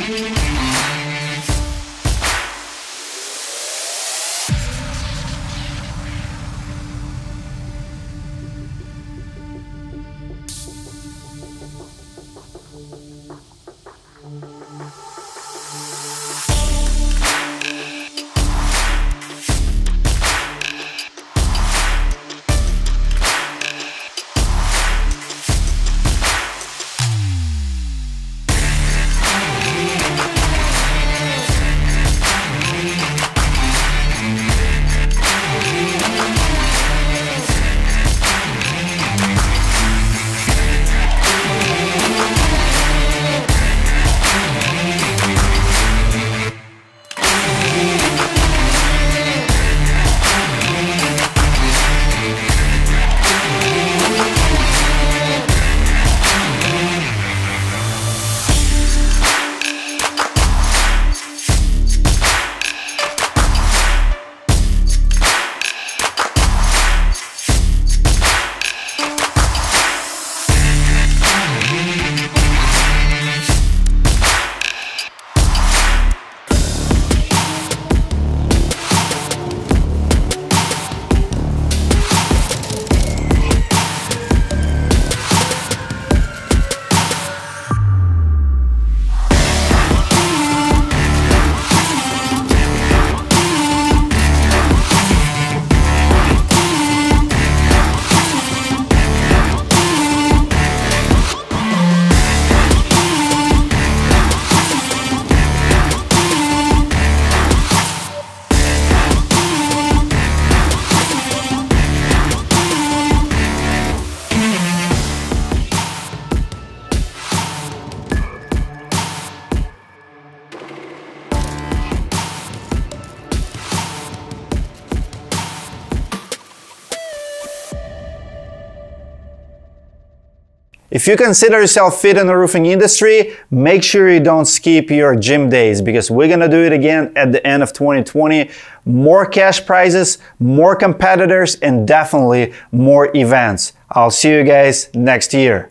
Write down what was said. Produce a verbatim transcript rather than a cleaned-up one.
If you consider yourself fit in the roofing industry, make sure you don't skip your gym days, because we're gonna do it again at the end of twenty twenty. More cash prizes, more competitors, and definitely more events. I'll see you guys next year.